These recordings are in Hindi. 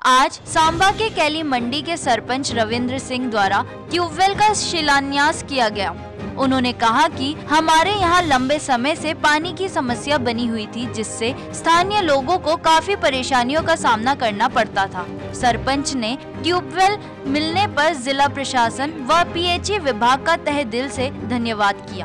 आज सांबा के कैली मंडी के सरपंच रविंद्र सिंह द्वारा ट्यूबवेल का शिलान्यास किया गया। उन्होंने कहा कि हमारे यहाँ लंबे समय से पानी की समस्या बनी हुई थी, जिससे स्थानीय लोगों को काफी परेशानियों का सामना करना पड़ता था। सरपंच ने ट्यूबवेल मिलने पर जिला प्रशासन व पीएचई विभाग का तहे दिल से धन्यवाद किया।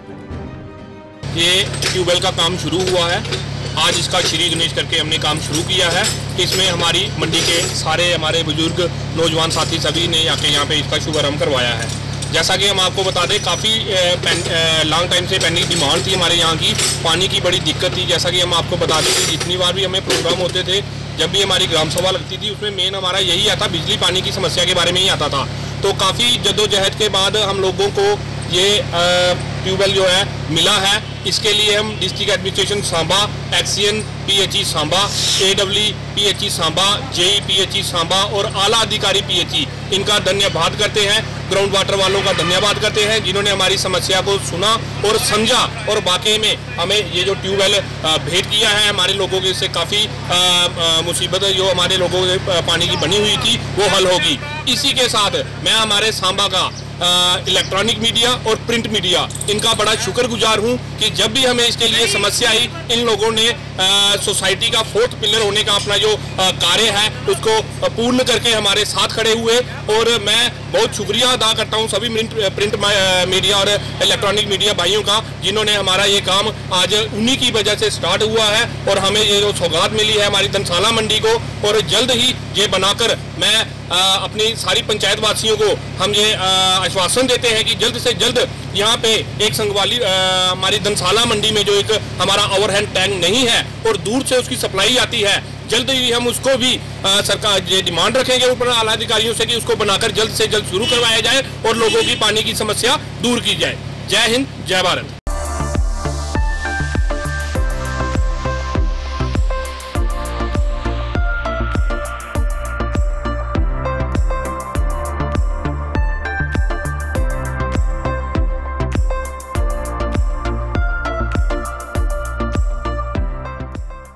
ये ट्यूबवेल का काम शुरू हुआ है, आज इसका श्री गणेश करके हमने काम शुरू किया है। इसमें हमारी मंडी के सारे हमारे बुजुर्ग नौजवान साथी सभी ने आके यहाँ पे इसका शुभारंभ करवाया है। जैसा कि हम आपको बता दें, काफ़ी लॉन्ग टाइम से पेंडिंग डिमांड थी हमारे यहाँ की, पानी की बड़ी दिक्कत थी। जैसा कि हम आपको बता दें कि जितनी बार भी हमें प्रोग्राम होते थे, जब भी हमारी ग्राम सभा लगती थी, उसमें मेन हमारा यही आता, बिजली पानी की समस्या के बारे में ही आता था। तो काफ़ी जद्दोजहद के बाद हम लोगों को ये ट्यूबवेल जो है मिला है। इसके लिए हम district administration Samba, XEN PHE Samba, एडब्ल्यू PHE Samba, JE PHE Samba और आला अधिकारी पीएचई, इनका धन्यवाद करते हैं। ग्राउंड वाटर वालों का धन्यवाद करते हैं जिन्होंने हमारी समस्या को सुना और समझा, और वाकई में हमें ये जो ट्यूबवेल भेंट किया है हमारे लोगों के, इससे काफ़ी मुसीबत जो हमारे लोगों के पानी की बनी हुई थी वो हल होगी। इसी के साथ मैं हमारे सांबा का इलेक्ट्रॉनिक मीडिया और प्रिंट मीडिया, इनका बड़ा शुक्रगुजार हूं कि जब भी हमें इसके लिए समस्या आई, इन लोगों ने सोसाइटी का 4th पिलर होने का अपना जो कार्य है उसको पूर्ण करके हमारे साथ खड़े हुए। और मैं बहुत शुक्रिया अदा करता हूं सभी प्रिंट मीडिया और इलेक्ट्रॉनिक मीडिया भाइयों का, जिन्होंने हमारा ये काम आज उन्हीं की वजह से स्टार्ट हुआ है और हमें ये जो सौगात मिली है हमारी धनसाला मंडी को, और जल्द ही ये बनाकर मैं अपनी सारी पंचायत वासियों को हम ये आश्वासन देते हैं कि जल्द से जल्द यहाँ पे एक संगवाली हमारी धनसाला मंडी में जो एक हमारा ओवरहेड टैंक नहीं है और दूर से उसकी सप्लाई आती है, जल्द ही हम उसको भी सरकार ये डिमांड रखेंगे ऊपर आला अधिकारियों से कि उसको बनाकर जल्द से जल्द शुरू करवाया जाए और लोगों की पानी की समस्या दूर की जाए। जय हिंद, जय भारत।